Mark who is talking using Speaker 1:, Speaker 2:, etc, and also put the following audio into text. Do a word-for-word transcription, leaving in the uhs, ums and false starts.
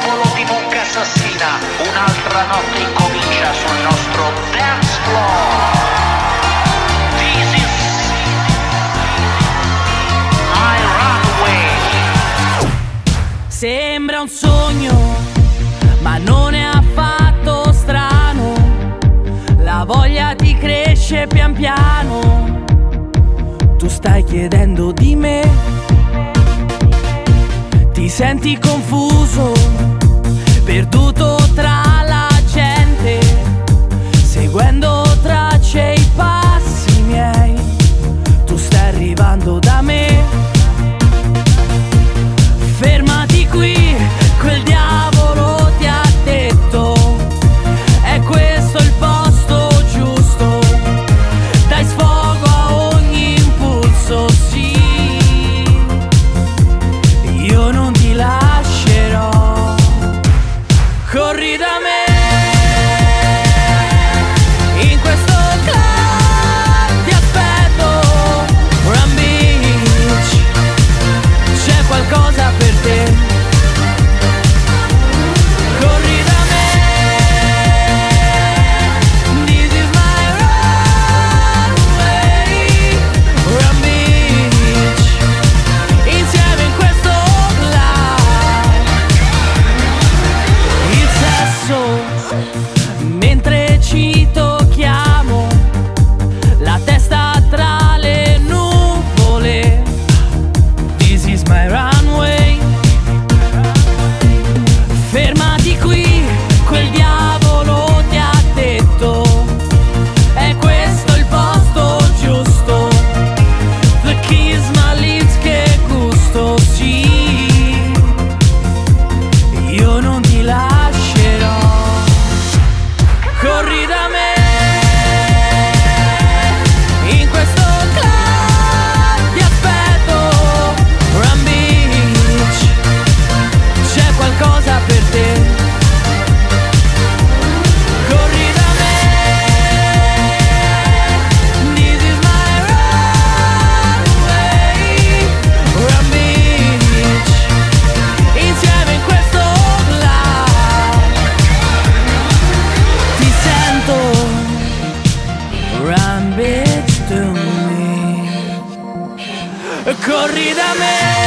Speaker 1: popolo di mucca assassina, un'altra notte incomincia sul nostro dance floor. This is my runway.
Speaker 2: Sembra un sogno, ma non è affatto strano. La voglia ti cresce pian piano. Tu stai chiedendo di me, ti senti confuso, perduto tra la gente, seguendo tracce i passi miei. Tu stai arrivando da me, fermati qui, quel diavolo ti ha detto, è questo il posto giusto, dai sfogo a ogni impulso, sì, io non ti lascerò, corri da me. In questo club ti aspetto, Run Beach, c'è qualcosa per te. Corri da me, this is my runway, Run Beach, insieme in questo club. Il sesso, mentre ci tocchiamo, la testa tra le nuvole, this is my runway. Fermati qui, quel diavolo ti ha detto, è questo il posto giusto, the kiss my lips, che gusto, sì, io non ti lascerò, corri da me. In questo club ti aspetto, Run Beach, c'è qualcosa per te. Corri da me, this is my runway, Run Beach, insieme in questo club. Ti sento, Run Beach to me, corri da me.